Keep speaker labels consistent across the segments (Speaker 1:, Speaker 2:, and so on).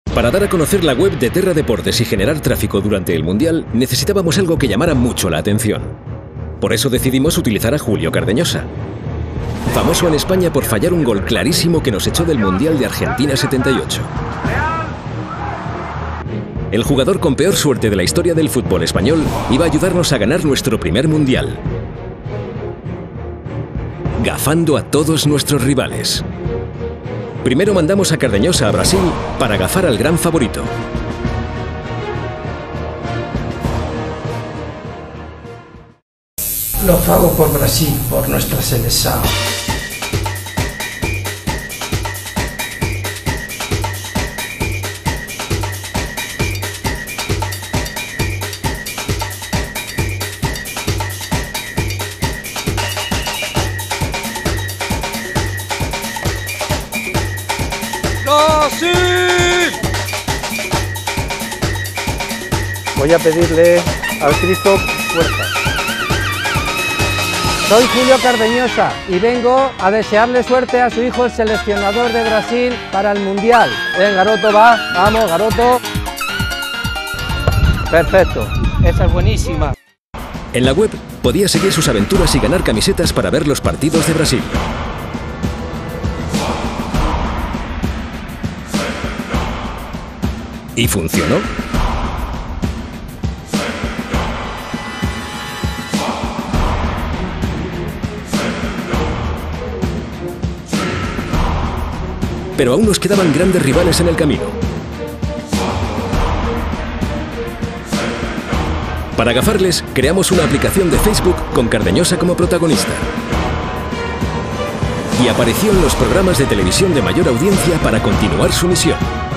Speaker 1: Para dar a conocer la web de Terra Deportes y generar tráfico durante el Mundial, necesitábamos algo que llamara mucho la atención. Por eso decidimos utilizar a Julio Cardeñosa, famoso en España por fallar un gol clarísimo que nos echó del Mundial de Argentina 78. El jugador con peor suerte de la historia del fútbol español iba a ayudarnos a ganar nuestro primer Mundial, gafando a todos nuestros rivales. Primero mandamos a Cardeñosa a Brasil para gafar al gran favorito.
Speaker 2: Lo fago por Brasil, por nuestra selección.
Speaker 3: Voy a pedirle al Cristo fuerza.
Speaker 4: Soy Julio Cardeñosa y vengo a desearle suerte a su hijo, el seleccionador de Brasil, para el Mundial. Ven, Garoto, va, vamos, Garoto. Perfecto, esa es buenísima.
Speaker 1: En la web podía seguir sus aventuras y ganar camisetas para ver los partidos de Brasil. ¿Y funcionó? Pero aún nos quedaban grandes rivales en el camino. Para gafarles, creamos una aplicación de Facebook con Cardeñosa como protagonista. Y apareció en los programas de televisión de mayor audiencia para continuar su misión.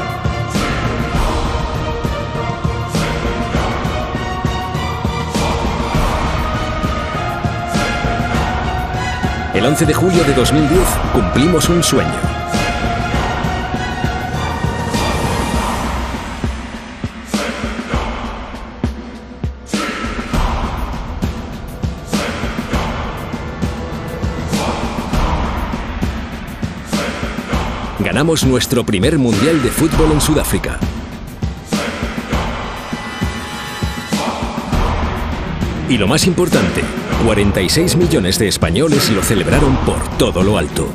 Speaker 1: El 11 de julio de 2010 cumplimos un sueño. Ganamos nuestro primer Mundial de Fútbol en Sudáfrica. Y lo más importante, 46 millones de españoles lo celebraron por todo lo alto.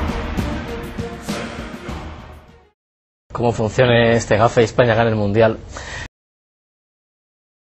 Speaker 5: ¿Cómo funciona este gafe y España gana el Mundial?